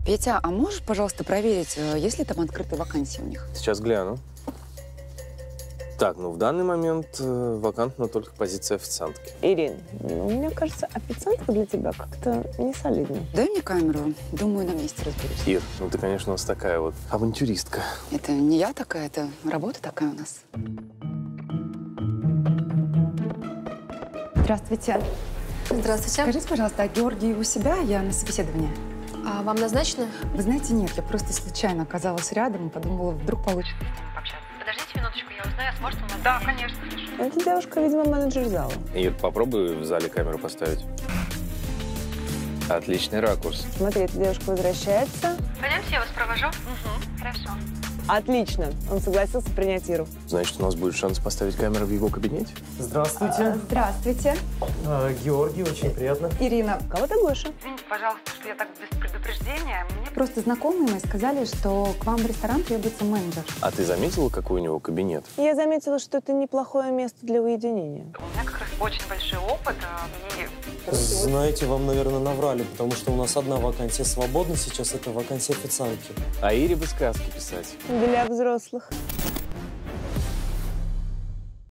Петя, а можешь, пожалуйста, проверить, есть ли там открытые вакансии у них? Сейчас гляну. Так, ну в данный момент вакантна только позиция официантки. Ирин, ну, мне кажется, официантка для тебя как-то не солидно. Дай мне камеру. Думаю, на месте разберусь. Ир, ну ты, конечно, у нас такая вот авантюристка. Это не я такая, это работа такая у нас. Здравствуйте. Здравствуйте. Скажите, пожалуйста, а Георгий у себя? Я на собеседовании. А вам назначено? Вы знаете, нет, я просто случайно оказалась рядом и подумала, вдруг получится пообщаться. Подождите минуточку, я узнаю, сможет он... Да, конечно. Эта девушка, видимо, менеджер зала. Ир, попробуй в зале камеру поставить. Отличный ракурс. Смотри, эта девушка возвращается. Пойдемте, я вас провожу. Угу, хорошо. Отлично. Он согласился принять Иру. Значит, у нас будет шанс поставить камеру в его кабинете? Здравствуйте. Здравствуйте. Георгий, очень приятно. Ирина. Кого ты, Гоша? Извините, пожалуйста, что я так без предупреждения. Мне просто знакомые мои сказали, что к вам в ресторан требуется менеджер. А ты заметила, какой у него кабинет? Я заметила, что это неплохое место для уединения. У меня как раз очень большой опыт, и... Знаете, вам, наверное, наврали, потому что у нас одна вакансия свободна сейчас, это вакансия официантки. А Ире бы сказки писать. Для взрослых.